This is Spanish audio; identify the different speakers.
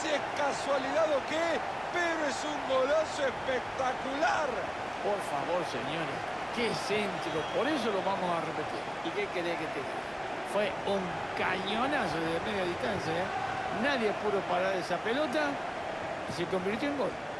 Speaker 1: si es casualidad o qué, pero es un golazo espectacular.
Speaker 2: Por favor, señores, qué centro, por eso lo vamos a repetir. ¿Y qué querés que te diga? Fue un cañonazo de media distancia, ¿eh? Nadie pudo parar esa pelota y se convirtió en gol.